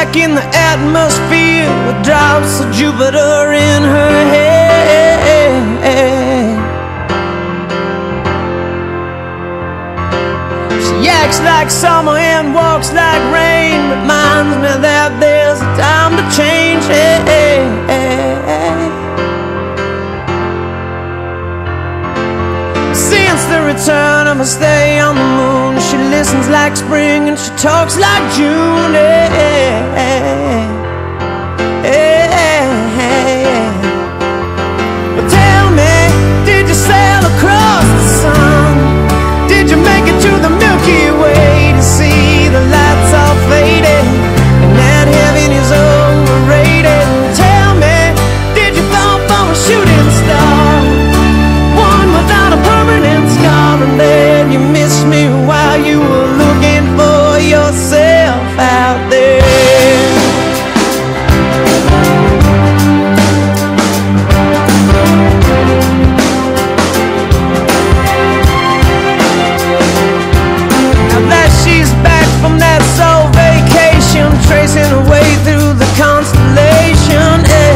back in the atmosphere with drops of Jupiter in her head. She acts like summer and walks like rain, reminds me that there's a time to change. Since the return of her stay on the moon, she listens like spring and she talks like June. But tell me, did you sail across the sun? Did you make it to the Milky Way to see the lights all faded and that heaven is overrated? Tell me, did you fall for a shooting star, one without a permanent scar, and then you missed me while you were looking for yourself out there? From that soul vacation, tracing her way through the constellation.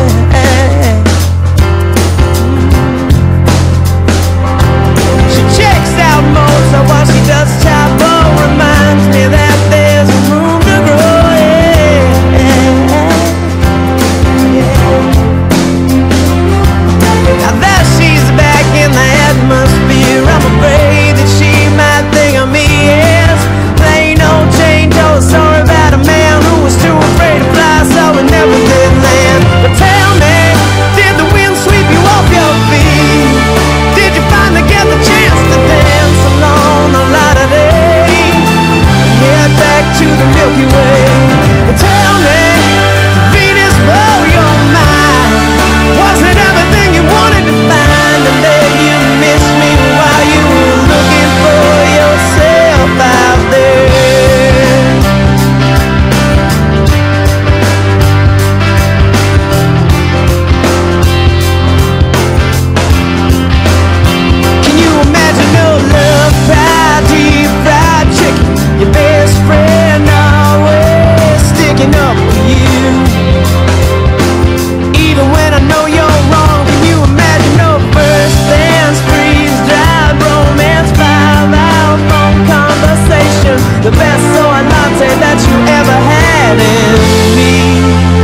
She checks out Mozart while she does Chapo, reminds me that there's room to grow. Now that she's back in the atmosphere, I'm afraid that she might think of me as plain old Jane told a story about a man who was too afraid to fly, so he never did land. But tell me, did the wind sweep you off your feet? Did you finally get the chance to dance along the light of day and head back to the Milky Way? But tell me, did Venus blow your mind? Was it everything you wanted to find, and then you missed me while you were looking for yourself out there? Your best friend always sticking up for you, even when I know you're wrong. Can you imagine no first dance, freeze-dried romance, 5-hour phone conversation, the best soy latte that you ever had in me?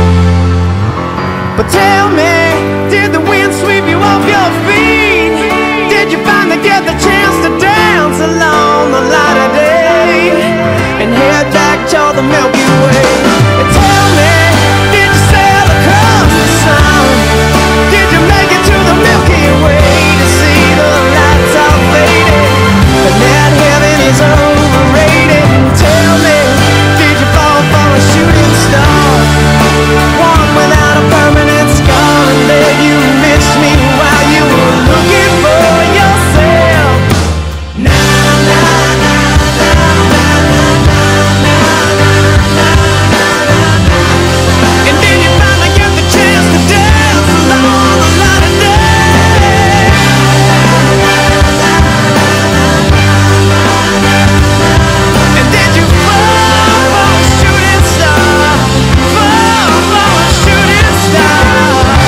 But tell me, did the wind sweep you off your feet? Did you finally get the chance to dance along the light of day and head back to the Milky Way? And tell me, did you sail across the sun? Did you make it to the Milky Way to see the lights all faded and that heaven is overrated? And tell me, did you fall for a shooting star, one without a permanent scar, and then you missed me while you were looking for yourself? Na na na na na na na na na. And then you finally get the chance to dance along the light of day. And then you fall for a shooting star, fall for a shooting star.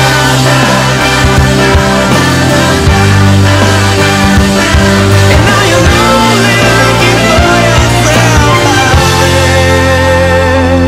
And now you're lonely looking for yourself out there.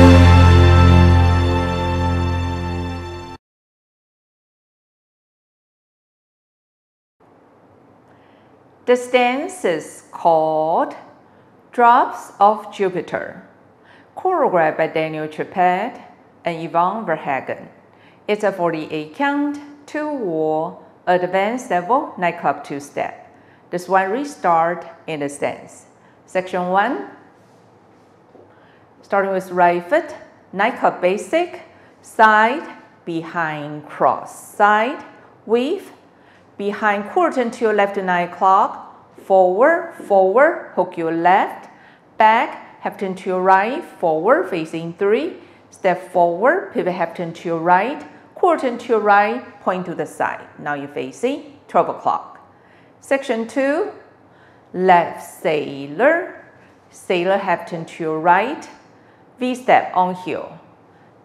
This dance is called Drops of Jupiter, choreographed by Daniel Trippett and Yvonne Verhagen. It's a 48 count, 2-wall, advanced level nightclub two-step. This one restart in this dance. Section 1, starting with right foot, nightclub basic, side, behind, cross, side, weave, behind, quarter to your left to 9 o'clock, forward, forward, hook your left, back, half turn to your right, forward, facing 3, step forward, pivot half turn to your right, quarter turn to your right, point to the side. Now you're facing 12 o'clock. Section 2, left sailor, sailor half turn to your right, V-step on heel,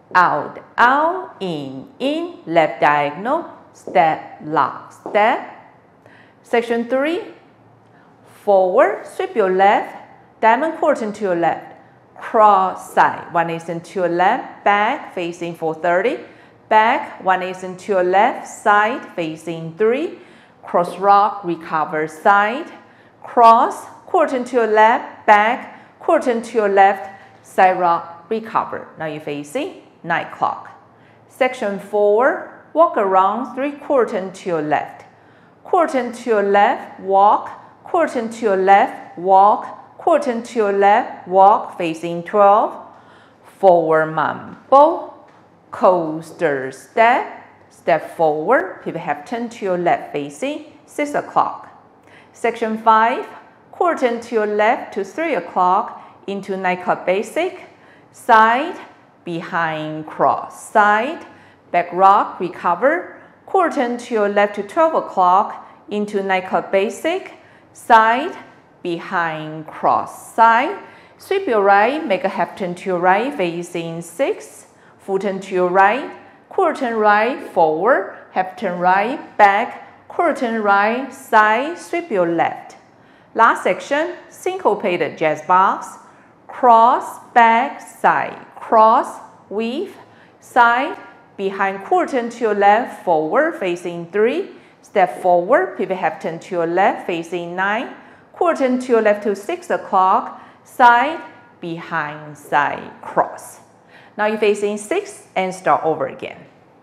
out, out, in, left diagonal, step, lock, step. Section 3, forward, sweep your left, diamond quarter to your left, cross side, 180 to your left, back, facing 430, back, 180 to your left, side, facing 3, cross rock, recover side, cross, quarter to your left, back, quarter to your left, side rock, recover. Now you're facing 9 o'clock. Section 4, walk around 3/4 to your left, quarter to your left, walk, quarter to your left, walk, quarter to your left, walk, facing 12, forward mambo, coaster step, step forward, pivot half turn to your left, facing 6 o'clock. Section 5, quarter to your left to 3 o'clock into nightclub basic, side, behind cross, side, back rock, recover, quarter to your left to 12 o'clock into nightclub basic, side, behind cross, side, sweep your right, make a half turn to your right, facing 6, full turn to your right, quarter turn right, forward, half turn right, back, quarter turn right, side, sweep your left. Last section, syncopated jazz box, cross, back, side, cross, weave, side, behind quarter to your left, forward, facing 3, step forward, pivot half turn to your left, facing 9, quarter to your left to 6 o'clock, side, behind, side, cross. Now you're facing 6 and start over again.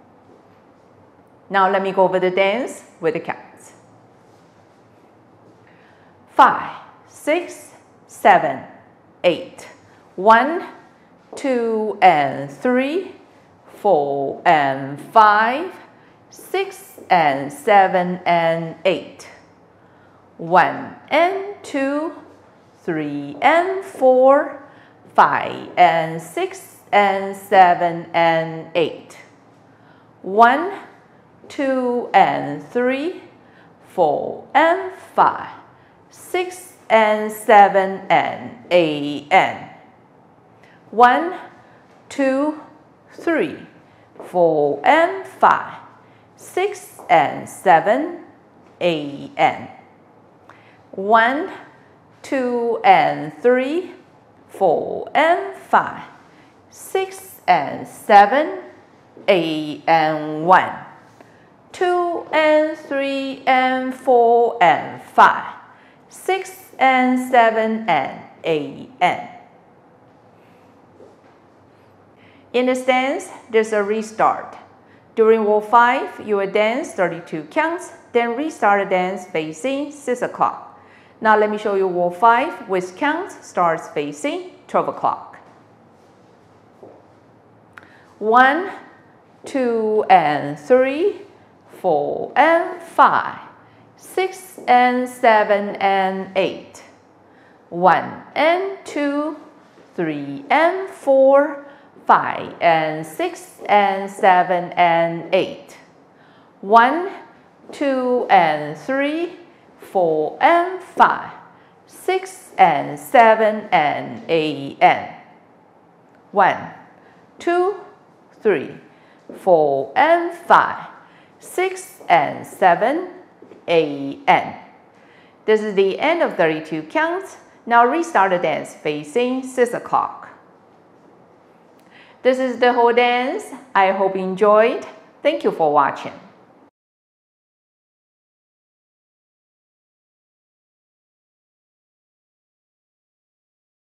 Now let me go over the dance with the counts. 5, 6, 7, 8. 1, 2 and 3, 4 and 5, 6 and 7 and 8. 1 and 2, 3 and 4, 5 and 6 and 7 and 8. 1, 2 and 3, 4 and 5, 6 and 7 and 8 and 1, 2, 3, 4 and 5, 6 and 7, 8 and 1, 2 and 3, 4 and 5, 6 and 7, 8 and 1, 2 and 3 and 4 and 5, 6 and 7 and 8 and. In this dance, there's a restart. During wall 5, you will dance 32 counts, then restart the dance facing 6 o'clock. Now let me show you wall 5, which count starts facing 12 o'clock. 1, 2 and 3, 4 and 5, 6 and 7 and 8. 1 and 2, 3 and 4, 5 and 6 and 7 and 8. 1, 2 and 3, 4 and 5, 6 and 7 and 8 and 1, 2, 3, 4 and 5, 6 and 7, 8 and. This is the end of 32 counts. Now restart the dance facing 6 o'clock. This is the whole dance. I hope you enjoyed. Thank you for watching.